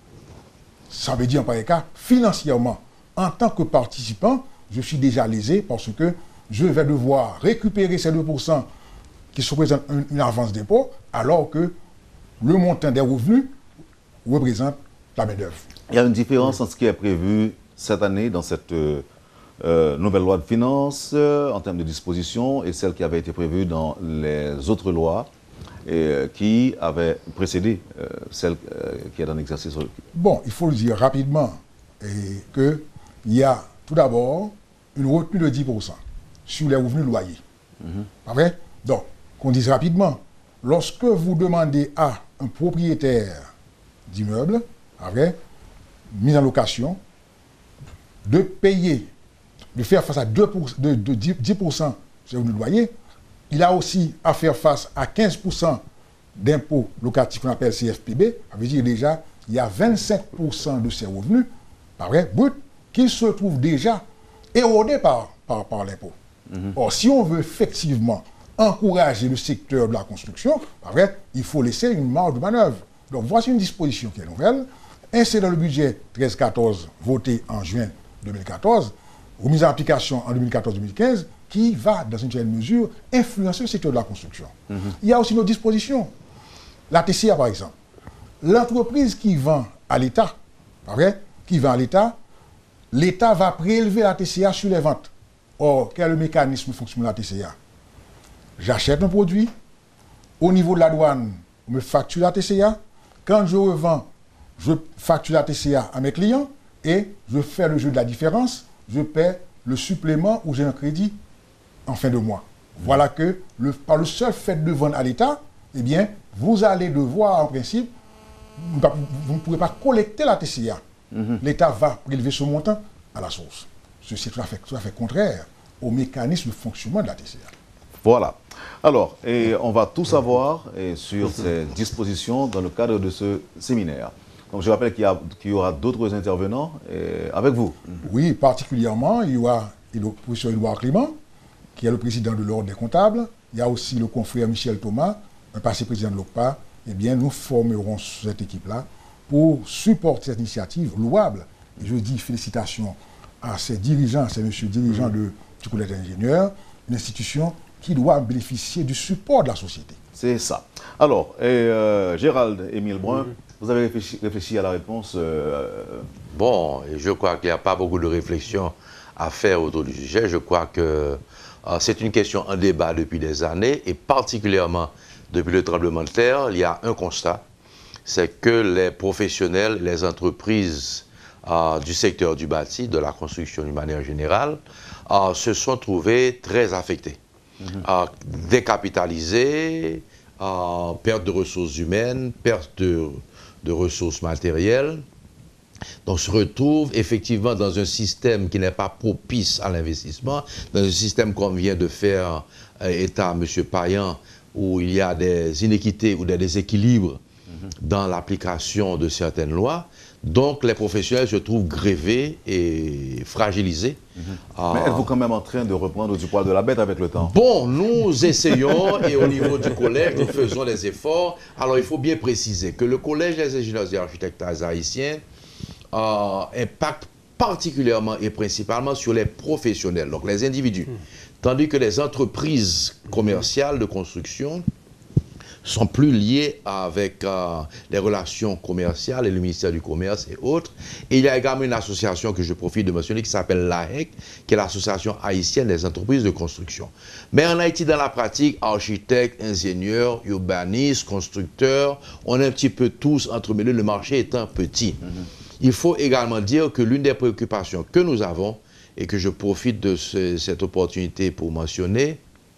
ça veut dire en pareil cas, financièrement, en tant que participant, je suis déjà lésé parce que je vais devoir récupérer ces deux pour cent qui se représentent une, une avance d'impôt, alors que le montant des revenus représente la main-d'œuvre. Il y a une différence entre ce qui est prévu cette année dans cette euh, euh, nouvelle loi de finances euh, en termes de dispositions et celle qui avait été prévue dans les autres lois et euh, qui avait précédé euh, celle euh, qui est en exercice. Bon, il faut le dire rapidement qu'il y a tout d'abord une retenue de dix pour cent sur les revenus loyers. Mm-hmm. Pas vrai? Donc, qu'on dise rapidement, lorsque vous demandez à un propriétaire d'immeuble, pas vrai, mis en location, de payer, de faire face à deux pour cent, de, de dix pour cent sur les revenus loyers, il a aussi à faire face à quinze pour cent d'impôts locatifs qu'on appelle C F P B. Ça veut dire déjà, il y a vingt-cinq pour cent de ces revenus, pas vrai, brut, qui se trouvent déjà érodés par, par, par l'impôt. Mm-hmm. Or, si on veut effectivement encourager le secteur de la construction, pas vrai, il faut laisser une marge de manœuvre. Donc, voici une disposition qui est nouvelle, insérée dans le budget treize quatorze, voté en juin deux mille quatorze, remise en application en deux mille quatorze deux mille quinze, qui va, dans une certaine mesure, influencer le secteur de la construction. Mm-hmm. Il y a aussi nos dispositions. La T C A, par exemple. L'entreprise qui vend à l'État, pas vrai, qui vend à l'État, l'État va prélever la T C A sur les ventes. Or, quel est le mécanisme de fonctionnement de la T C A? J'achète un produit, au niveau de la douane, on me facture la T C A. Quand je revends, je facture la T C A à mes clients et je fais le jeu de la différence, je paie le supplément ou j'ai un crédit en fin de mois. Voilà que, le, par le seul fait de vendre à l'État, eh bien, vous allez devoir, en principe, vous, vous ne pourrez pas collecter la T C A. Mm-hmm. L'État va prélever ce montant à la source. Ceci est tout à fait, tout à fait contraire au mécanisme de fonctionnement de la T C A. Voilà. Alors, et on va tout savoir et sur ces dispositions dans le cadre de ce séminaire. Donc, je rappelle qu'il y, qu'il y aura d'autres intervenants et, avec vous. Oui, particulièrement, il y aura le professeur Édouard Clément, qui est le président de l'Ordre des comptables. Il y a aussi le confrère Michel Thomas, un passé président de l'O C P A. Eh bien, nous formerons cette équipe-là pour supporter cette initiative louable. Et je dis félicitations à ces dirigeants, à ces messieurs dirigeants mmh. de, du collège d'ingénieurs, une institution qui doit bénéficier du support de la société. C'est ça. Alors, et, euh, Gérald Émile Brun, mmh. vous avez réfléchi, réfléchi à la réponse euh... Bon, et je crois qu'il n'y a pas beaucoup de réflexion à faire autour du sujet. Je crois que euh, c'est une question en débat depuis des années, et particulièrement depuis le tremblement de terre, il y a un constat, c'est que les professionnels, les entreprises euh, du secteur du bâti, de la construction d'une manière générale, euh, se sont trouvés très affectés. Mmh. Euh, décapitalisés, euh, perte de ressources humaines, perte de, de ressources matérielles. Donc, se retrouvent effectivement dans un système qui n'est pas propice à l'investissement, dans un système comme vient de faire euh, État M. Payan, où il y a des inéquités ou des déséquilibres mmh. dans l'application de certaines lois. Donc, les professionnels se trouvent grévés et fragilisés. Mmh. Mais euh, êtes-vous quand même en train de reprendre du poil de la bête avec le temps? Bon, nous essayons, et au niveau du collège, nous faisons des efforts. Alors, il faut bien préciser que le collège des ingénieurs et architectes haïtiens euh, impacte particulièrement et principalement sur les professionnels, donc les individus. Mmh. Tandis que les entreprises commerciales de construction sont plus liées avec euh, les relations commerciales et le ministère du Commerce et autres. Et il y a également une association que je profite de mentionner qui s'appelle l'A H E C, qui est l'association haïtienne des entreprises de construction. Mais en Haïti, dans la pratique, architectes, ingénieurs, urbanistes, constructeurs, on est un petit peu tous entremêlés, le marché étant petit. Mm-hmm. Il faut également dire que l'une des préoccupations que nous avons, et que je profite de ce, cette opportunité pour mentionner,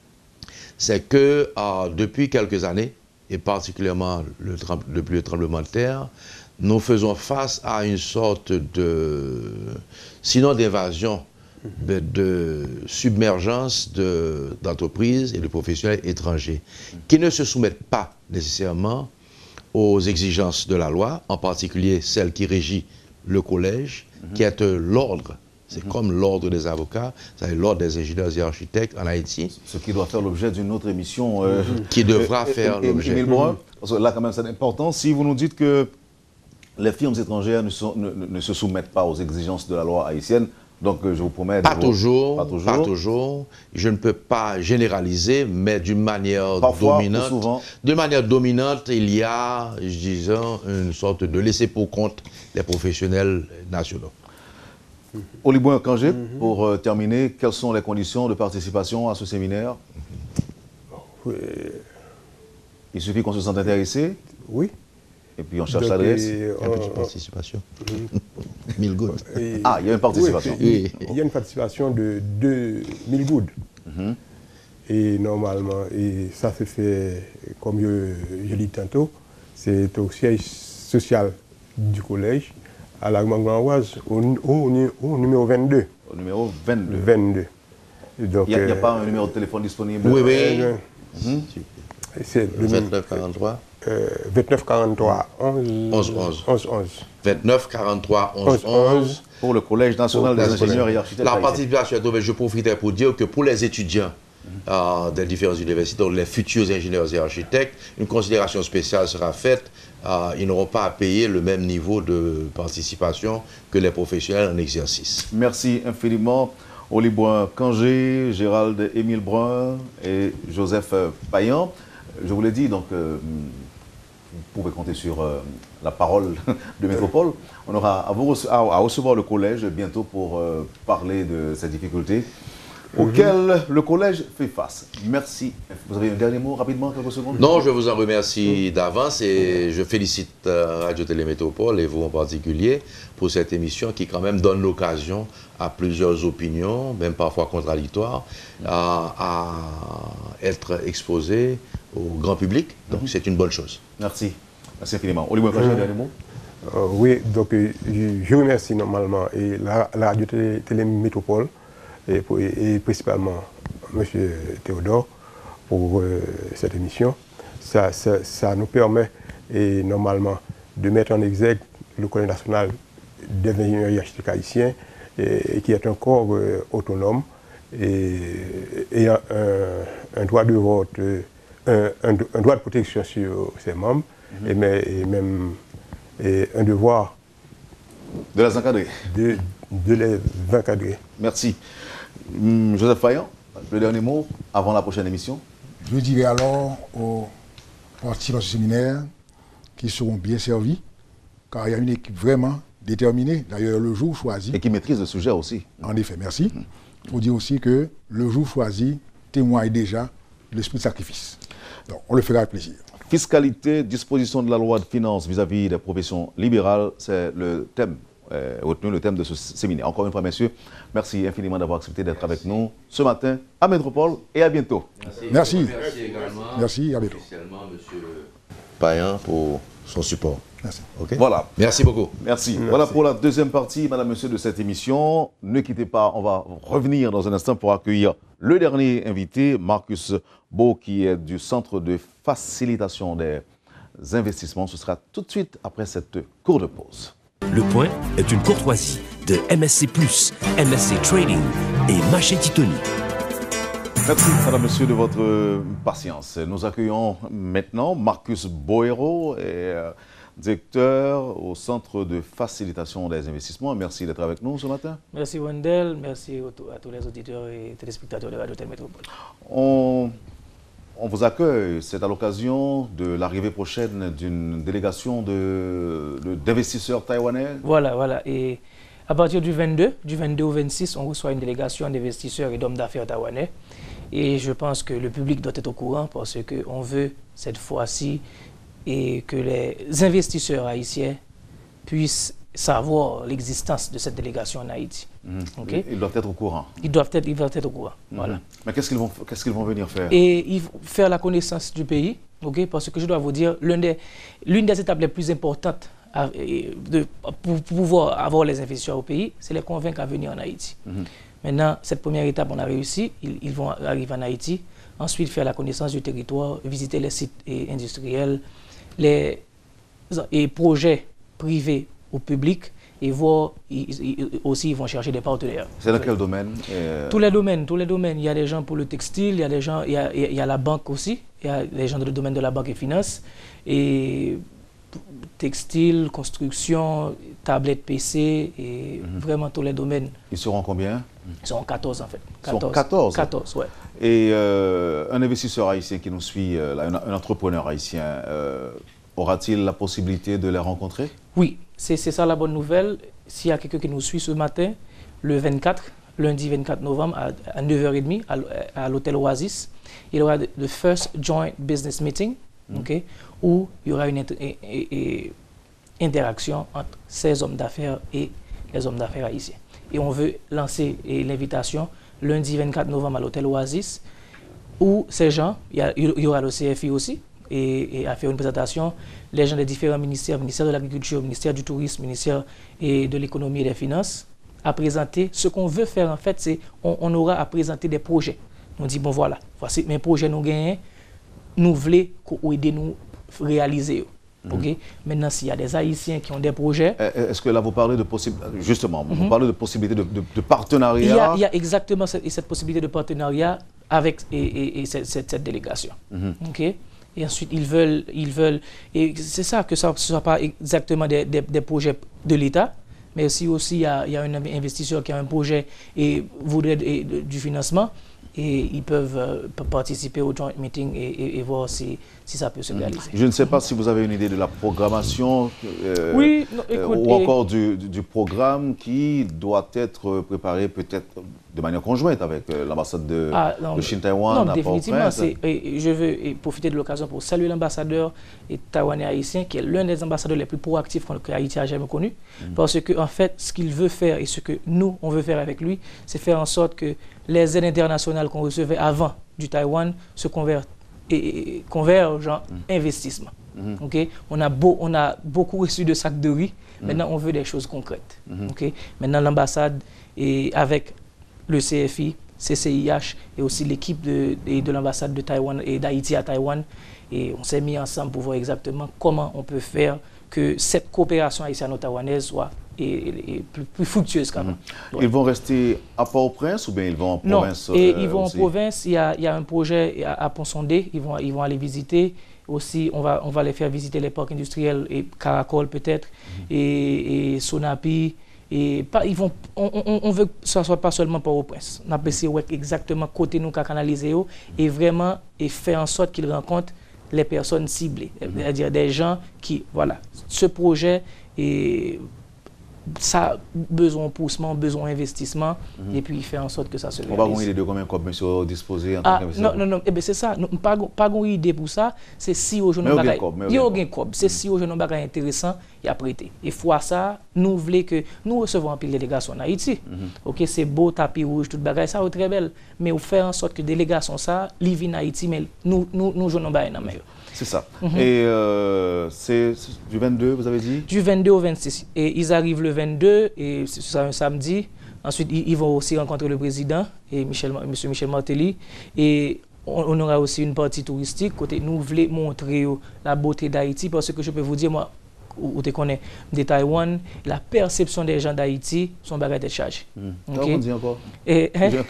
c'est que euh, depuis quelques années, et particulièrement le, depuis le tremblement de terre, nous faisons face à une sorte de, sinon d'invasion, de, de submergence d'entreprises et de professionnels étrangers qui ne se soumettent pas nécessairement aux exigences de la loi, en particulier celle qui régit le collège, mm-hmm. qui est l'ordre. C'est mm-hmm. comme l'ordre des avocats, c'est l'ordre des ingénieurs et architectes en Haïti. Ce qui doit faire l'objet d'une autre émission. Euh, mm-hmm. Qui devra et, faire l'objet. Mm-hmm. Parce que là, quand même, c'est important. Si vous nous dites que les firmes étrangères ne, sont, ne, ne se soumettent pas aux exigences de la loi haïtienne, donc je vous promets... Pas, vous, toujours, pas toujours, pas toujours. Je ne peux pas généraliser, mais d'une manière Parfois, dominante. Souvent. De manière dominante, il y a, je disais, une sorte de laisser pour compte des professionnels nationaux. Olibouin Kangé, mm-hmm. pour euh, terminer, quelles sont les conditions de participation à ce séminaire? Oui. Il suffit qu'on se sente intéressé? Oui. Et puis on cherche l'adresse. Euh, une petite participation. mille gouttes. Ah, il y a une participation. Oui, il y a une participation de deux mille gouttes. Mm-hmm. Et normalement, et ça se fait, comme je, je l'ai dit tantôt, c'est au siège social du collège, à la Grandoise, au, au, au numéro vingt-deux. Au numéro vingt-deux. vingt-deux. Donc, il n'y a, a pas un numéro de téléphone disponible? Oui, oui. Euh, mm-hmm. C'est le vingt-neuf quarante-trois. Euh, vingt-neuf quarante-trois onze onze onze. vingt-neuf quarante-trois onze onze. Pour le Collège national des ingénieurs et architectes. La participation, je profitais pour dire que pour les étudiants euh, des différentes universités, donc les futurs ingénieurs et architectes, une considération spéciale sera faite. Euh, ils n'auront pas à payer le même niveau de participation que les professionnels en exercice. Merci infiniment. Olibouin Kangé, Gérald Émile Brun et Joseph Payan. Je vous l'ai dit, donc, euh, vous pouvez compter sur euh, la parole de Métropole. On aura à, vous rece à, à recevoir le collège bientôt pour euh, parler de ces difficultés auxquelles le collège fait face. Merci. Vous avez un dernier mot rapidement, quelques secondes? Non, je vous en remercie d'avance et je félicite euh, Radio Télé Métropole et vous en particulier pour cette émission qui quand même donne l'occasion à plusieurs opinions, même parfois contradictoires, à, à être exposées au grand public. Donc mm-hmm. c'est une bonne chose. Merci. Merci infiniment. Olivier, mmh. un dernier mot? euh, Oui, donc je, je remercie normalement et la, la Radio Télé, Télé Métropole et, pour, et, et principalement M. Théodore pour euh, cette émission. Ça, ça, ça nous permet et, normalement de mettre en exergue le Collège national des ingénieurs et architectes haïtiens et, et qui est un corps euh, autonome et, et un, un, un droit de vote, un, un, un droit de protection sur ses membres mm-hmm. et, mais, et même et un devoir de les encadrer. De, de les encadrer. Merci. Hum, Joseph Payan, le dernier mot avant la prochaine émission? Je dirais alors aux participants de ce séminaire qu'ils seront bien servis, car il y a une équipe vraiment déterminée. D'ailleurs, le jour choisi... Et qui maîtrise le sujet aussi. En effet, merci. Il hum. faut dire aussi que le jour choisi témoigne déjà de l'esprit de sacrifice. Donc, on le fera avec plaisir. Fiscalité, disposition de la loi de finances vis-à-vis des professions libérales, c'est le thème, euh, retenu le thème de ce séminaire. Encore une fois, messieurs, merci infiniment d'avoir accepté d'être avec nous ce matin à Métropole et à bientôt. Merci. Merci, merci également. Merci, à bientôt. Officiellement, M. Payan, pour son support. Merci. Okay. Voilà. Merci beaucoup. Merci. Merci. Voilà pour la deuxième partie, madame, monsieur, de cette émission. Ne quittez pas, on va revenir dans un instant pour accueillir le dernier invité, Marcus Beau, qui est du Centre de facilitation des investissements. Ce sera tout de suite après cette courte pause. Le Point est une courtoisie de M S C plus, M S C Trading et Machete Tony. Merci, madame, monsieur, de votre patience. Nous accueillons maintenant Marcus Boero, et, euh, directeur au Centre de facilitation des investissements. Merci d'être avec nous ce matin. Merci Wendell, merci à tous les auditeurs et téléspectateurs de Radio Télé Métropole. On, on vous accueille, c'est à l'occasion de l'arrivée prochaine d'une délégation de, de, d'investisseurs taïwanais. Voilà, voilà. Et à partir du vingt-deux, du vingt-deux au vingt-six, on reçoit une délégation d'investisseurs et d'hommes d'affaires taïwanais. Et je pense que le public doit être au courant parce qu'on veut cette fois-ci et que les investisseurs haïtiens puissent savoir l'existence de cette délégation en Haïti. Mmh. Okay? Ils doivent être au courant. Ils doivent être, ils doivent être au courant. Mmh. Voilà. Mais qu'est-ce qu'ils vont, qu'est-ce qu'ils vont venir faire? Et ils vont faire la connaissance du pays, okay? Parce que je dois vous dire, l'une des, l'une des étapes les plus importantes de, pour, pour pouvoir avoir les investisseurs au pays, c'est les convaincre à venir en Haïti. Mm-hmm. Maintenant, cette première étape, on a réussi. Ils, ils vont arriver en Haïti. Ensuite, faire la connaissance du territoire, visiter les sites industriels, les et projets privés au public et voir ils, ils, aussi ils vont chercher des partenaires. C'est dans quel domaine? euh... Tous les domaines, tous les domaines. Il y a des gens pour le textile, il y a des gens, il y a, il y a la banque aussi, il y a des gens dans le domaine de la banque et finance et textile, construction, tablettes P C et mm-hmm. vraiment tous les domaines. Ils seront combien? Ils seront quatorze en fait. quatorze. Ils sont quatorze. quatorze, ouais. Et euh, un investisseur haïtien qui nous suit, euh, un, un entrepreneur haïtien, euh, aura-t-il la possibilité de les rencontrer? Oui, c'est ça la bonne nouvelle. S'il y a quelqu'un qui nous suit ce matin, le vingt-quatre, lundi vingt-quatre novembre à, à neuf heures trente à, à l'hôtel Oasis, il y aura le First Joint Business Meeting, mm. okay, où il y aura une inter et, et, et interaction entre ces hommes d'affaires et les hommes d'affaires haïtiens. Et on veut lancer l'invitation lundi vingt-quatre novembre à l'hôtel Oasis, où ces gens, il y, a, il y aura le C F I aussi, et, et à faire une présentation, les gens des différents ministères, ministère de l'Agriculture, ministère du Tourisme, ministère et de l'Économie et des Finances, à présenter. Ce qu'on veut faire en fait, c'est on, on aura à présenter des projets. On dit, bon voilà, voici mes projets nous gagnent, nous voulons aider nous réaliser. Okay? Mm-hmm. Maintenant, s'il y a des Haïtiens qui ont des projets... Est-ce que là, vous parlez de possibilités, justement, mm-hmm. vous parlez de possibilités de, de, de partenariat? Il y, a, il y a exactement cette, cette possibilité de partenariat avec et, et, et cette, cette, cette délégation. Mm-hmm. Okay? Et ensuite, ils veulent, ils veulent, et c'est ça, que ça ne soit pas exactement des, des, des projets de l'État, mais aussi, aussi il y a, il y a un investisseur qui a un projet et voudrait et, du financement, et ils peuvent euh, participer au joint meeting et, et, et voir si, si ça peut se réaliser. Je ne sais pas si vous avez une idée de la programmation euh, oui, non, écoute, ou encore du, du programme qui doit être préparé peut-être de manière conjointe avec euh, l'ambassade de, ah, de Chine-Taïwan. Non, définitivement. Et je veux et profiter de l'occasion pour saluer l'ambassadeur taïwanais haïtien qui est l'un des ambassadeurs les plus proactifs que Haïti a jamais connu. Mm. Parce que en fait, ce qu'il veut faire et ce que nous, on veut faire avec lui, c'est faire en sorte que les aides internationales qu'on recevait avant du Taïwan se convertent et, et convergent en mm. investissement. Mm-hmm. Okay? On, a beau, on a beaucoup reçu de sacs de riz. Mm. Maintenant, on veut des choses concrètes. Mm-hmm. Okay? Maintenant, l'ambassade est avec le C F I, C C I H et aussi l'équipe de, de, de l'ambassade de Taïwan et d'Haïti à Taïwan. Et on s'est mis ensemble pour voir exactement comment on peut faire que cette coopération haïtiano-taïwanaise soit et, et, et plus, plus fructueuse quand même. Mmh. Ils vont rester à Port-au-Prince ou bien ils vont en province? Non, et euh, ils vont aussi en province. Il y a, il y a un projet à, à Pont-Sondé, ils vont, ils vont aller visiter. Aussi, on va, on va les faire visiter les parcs industriels et Caracol peut-être, mmh. et, et Sonapi. Et pas, ils vont, on, on, on veut que ce ne soit pas seulement Port-au-Prince. On a essayé exactement côté nous qu'à canaliser et vraiment et faire en sorte qu'ils rencontrent les personnes ciblées. Mm-hmm. C'est-à-dire des gens qui, voilà, ce projet, et ça a besoin de poussement, besoin d'investissement, mm-hmm. et puis faire en sorte que ça se réalise. On va avoir une idée de combien de monsieur disposé en tant ah, qu'investisseur? Non, non, non, eh bien c'est ça. Non, pas pas une idée pour ça. C'est si au jeune bagage. Il y a un cob. C'est si au jeune bagage intéressant et à prêter. Et fois ça, nous voulons que nous recevons un pile de délégation en Haïti. Mm-hmm. Ok, c'est beau tapis rouge, toute bagage, ça est très belle. Mais on fait en sorte que délégation ça, ils viennent en Haïti, mais nous nous nous jouons bagage dans meilleur. C'est ça. Mm-hmm. Et euh, c'est du vingt-deux, vous avez dit? Du vingt-deux au vingt-six. Et ils arrivent le vingt-deux, et c'est un samedi. Ensuite, ils, ils vont aussi rencontrer le président, et Michel, M. Michel Martelly. Et on, on aura aussi une partie touristique. Côté, nous voulons montrer la beauté d'Haïti, parce que je peux vous dire, moi, où tu connais de Taïwan, la perception des gens d'Haïti, son bagage de charge. On dit encore. Et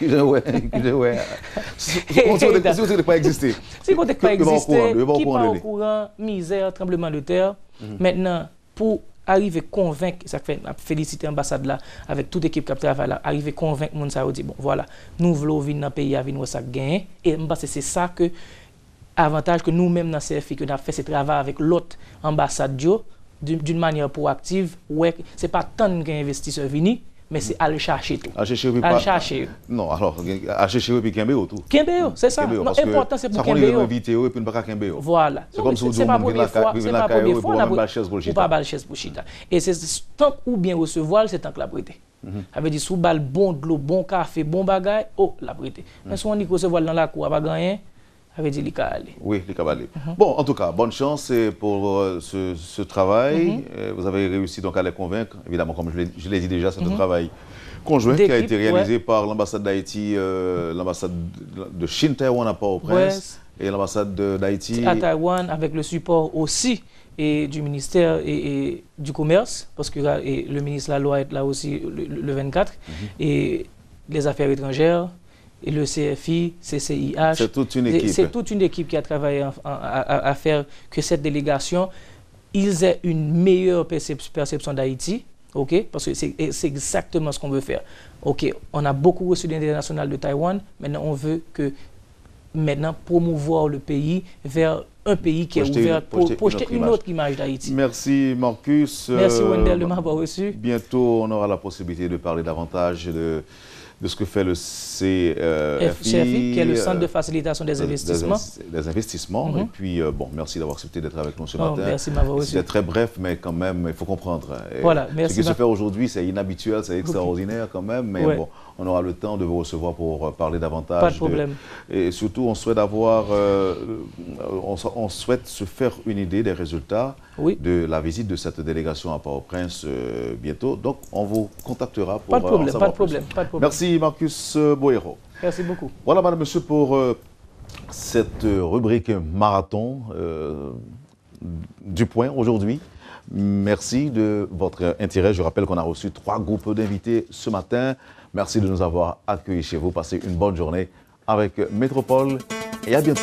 si on ne pas exister. Si on ne pas exister, qui pas au courant, misère, tremblement de terre. Maintenant, pour arriver à convaincre, ça fait féliciter l'ambassade là, avec toute l'équipe qui travaille là, arriver à convaincre les gens, dit bon voilà, nous voulons venir dans le pays, venir ça gagner. Et c'est ça que, avantage que nous-mêmes dans C F I, que nous avons fait ce travail avec l'autre ambassade d'une manière proactive, ouais, ce n'est pas tant qu'un investisseur venu, mais c'est aller chercher tout. Aller chercher, aller chercher. Non, alors, aller chercher et puis Kembeo tout. Kembeo, c'est ça. L'important, c'est pour Kembeo. Ça qu'on est invité et puis ne pas Kembeo. Voilà. C'est comme si vous dites, on vient la caille et pour pas chaise pour le chita. Pour pas chaise pour chita. Et c'est tant ou bien recevoir, c'est tant que la prêter. Ça veut dire, sous balle, bon de l'eau, bon café, bon bagage, oh, la prêter. Mais si on dit recevoir dans la cour, pas gagner, avait dit qu'il aller. Oui, les cavaliers. Mm-hmm. Bon, en tout cas, bonne chance pour euh, ce, ce travail. Mm-hmm. euh, vous avez réussi donc à les convaincre. Évidemment, comme je l'ai dit déjà, c'est mm-hmm. un travail conjoint qui a été réalisé ouais. par l'ambassade d'Haïti, euh, l'ambassade de Chine, Taïwan à Port-au-Prince ouais. et l'ambassade d'Haïti à Taïwan, avec le support aussi et du ministère et, et du commerce, parce que là, et le ministre de la loi est là aussi le, le vingt-quatre, mm-hmm. et les affaires étrangères, et le C F I, C C I H. C'est toute une équipe. C'est toute une équipe qui a travaillé en, en, à, à faire que cette délégation, ils aient une meilleure percep perception d'Haïti. OK, parce que c'est exactement ce qu'on veut faire. OK, on a beaucoup reçu l'international de Taïwan. Maintenant, on veut que maintenant promouvoir le pays vers un pays qui projeter, est ouvert pour projeter, projeter une, autre, une autre image d'Haïti. Merci Marcus. Merci Wendell de m'avoir reçu. Bientôt, on aura la possibilité de parler davantage de, de ce que fait le C F I, C F I qui est le Centre de facilitation des, des investissements. Des, des investissements. Mm-hmm. Et puis, euh, bon, merci d'avoir accepté d'être avec nous ce oh, matin. Merci de m'avoir reçu. C'était très bref, mais quand même, il faut comprendre. Et voilà, merci. Ce qui se fait aujourd'hui, c'est inhabituel, c'est extraordinaire quand même, mais ouais. bon, on aura le temps de vous recevoir pour parler davantage. Pas de problème. De, et surtout, on souhaite avoir, euh, on, on souhaite se faire une idée des résultats oui. de la visite de cette délégation à Port-au-Prince euh, bientôt. Donc, on vous contactera pour pas de problème, en pas de problème, pas de problème. Merci Marcus Boero. Merci beaucoup. Voilà, madame, monsieur, pour euh, cette rubrique marathon euh, du point aujourd'hui. Merci de votre intérêt. Je rappelle qu'on a reçu trois groupes d'invités ce matin. Merci de nous avoir accueillis chez vous. Passez une bonne journée avec Métropole et à bientôt.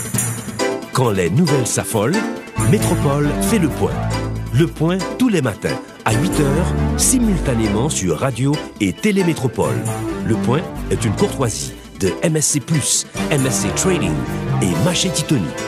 Quand les nouvelles s'affolent, Métropole fait le point. Le point tous les matins à huit heures, simultanément sur Radio et Télémétropole. Le point est une courtoisie de M S C plus, M S C Trading et Machete Tony.